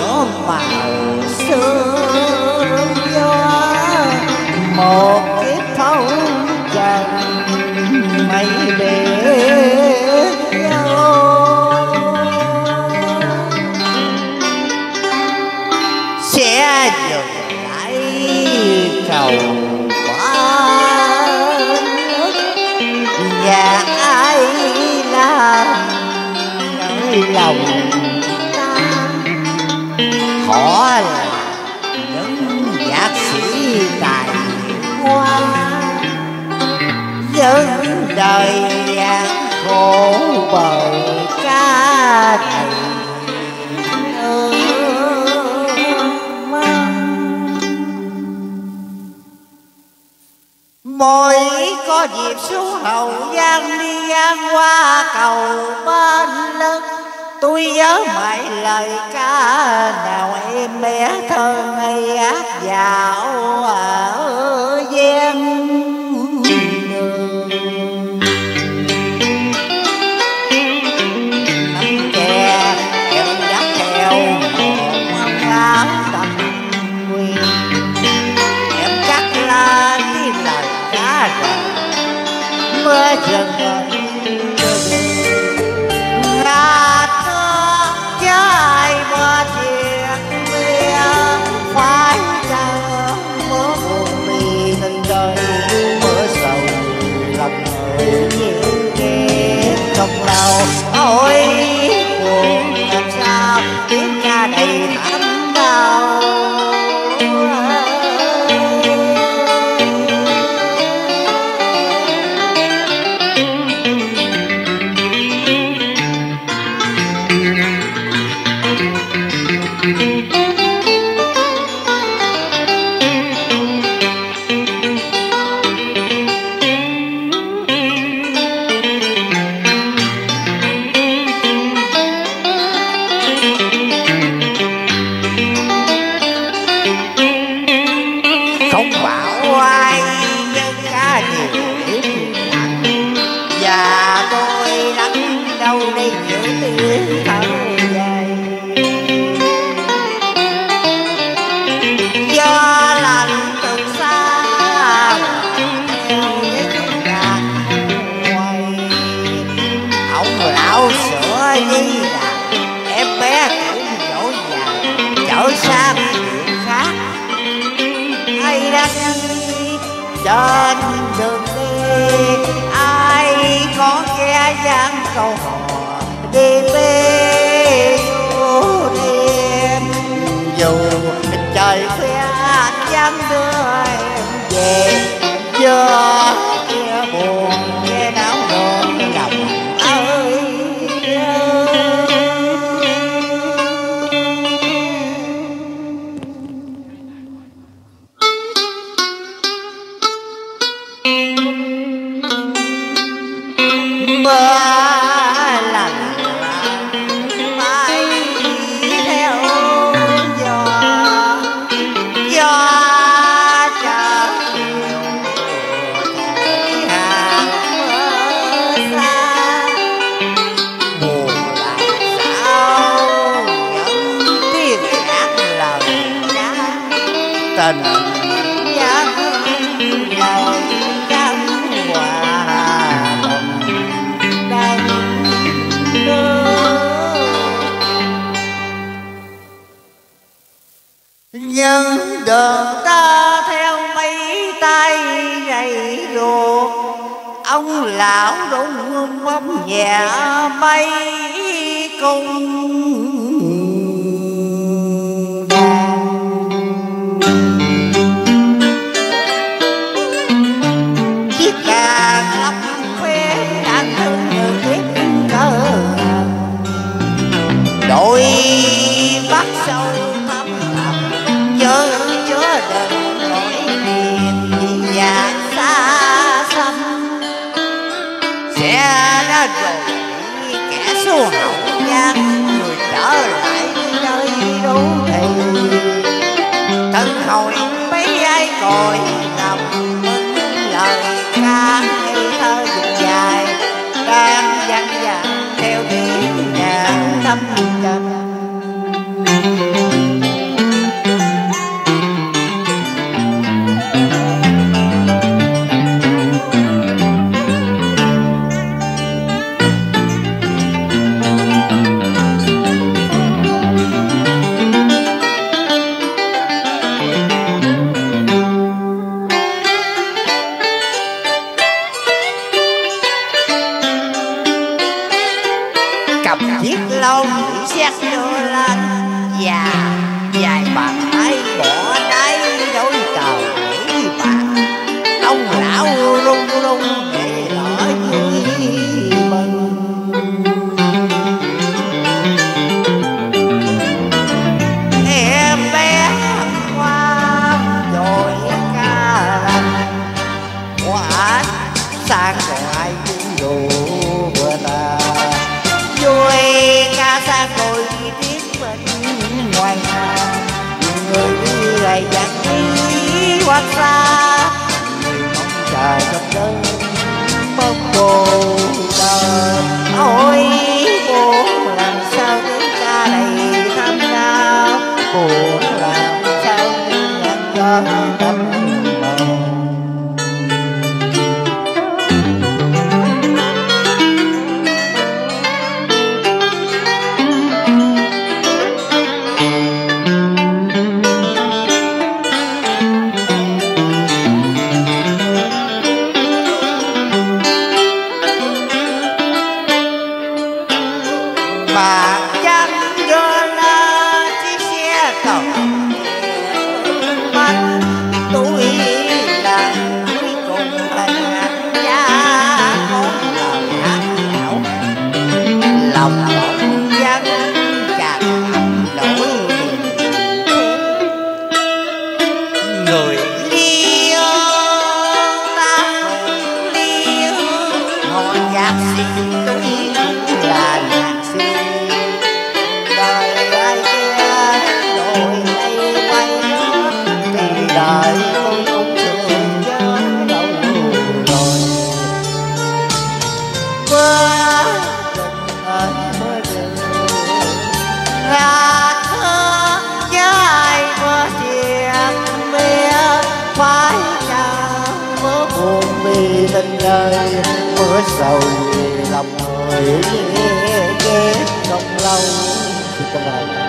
nhuộm màu sương gió, một kiếp phong trần mây biệt nhau. Sẽ dừng lại cầu qua và ai làm nơi lòng ta. Họ là những nhạc sĩ tài hoa, dân đời gian khổ bởi ca này. Mỗi có dịp xuống Hậu Giang đi ngang qua cầu Bên Lức, tôi nhớ mãi lời ca nào em bé thơ ngây ác dạo ở gian đường. Nắm kè em dắt theo một áo tầm nguyên, em cắt la tiếng lời cá rằng mưa rừng ngạt nước trái qua chuyện mưa phải chờ mưa buồn vì tình đời mưa sầu lòng người những ghét trong lòng. Ôi buồn làm sao tiếng ca đầy thắm đau. Và tôi lắng đâu đây giữa tiếng thở dài, gió lạnh từ xa theo với tiếng nhạc quay. Ông lão sửa với đàn em bé cũng dỗ dàng chở sang chuyện khác. Ai đang trên đường đi, ai có nghe dáng câu hò đi về vô đêm. Dù trời khuya anh dám đưa em về, giờ kia buồn nghe náo nộn lòng ơi. Mưa lạnh mãi theo gió, gió trở chiều thổi hàng mưa xa. Buồn làm sao những tiếng hát lời ca tình nhắc lời cánh hòa nhưng đường ta theo mấy tay rầy ruột. Ông lão đúng bóng nhẹ bay cùng chiếc càng lấp phế đang thương người biết cơ. Đôi mắt sâu thắm thẳm chứa đựng nỗi niềm và xa xăm. Sẽ ra rồi kẻ số Hậu Giang, người trở lại nơi đô thị. Thân hồi mấy ai còi nằm mừng lời ca ngây thơ dài, đang vang vẳng theo tiếng nhạc thâm trầm. vài bàn tay bỏ đáy dối trời nghĩ bạn ông lão rung rung để lỡ vui mừng. Em bé qua rồi ca lành quả sang ngoài dù vừa ta vui ca sang rồi tiếng mình ngoài hàng người đi gầy dặn đi quan xa người mong chờ trong đơn bóng cô đời ôi buồn làm sao tiếng ca này tham gia buồn làm sao tiếng anh cho tâm hồn. Bà chắc đưa ra chiếc xe tàu mắt tôi là cuối cùng thành anh gia con lòng hát hảo lòng bỗng dân chàng nỗi người liêu ta liêu ngồi nhạc sĩ tôi cũng là nhạc sĩ đời ai kia rồi đây quay thì đời tôi cũng thường nhớ đâu rồi qua đừng ơi mơ đường ra thơ với ai mơ chuyện mưa phải chăng mơ buồn vì tình đời mưa sầu vì lòng người ghé không lâu. Xin cảm ơn.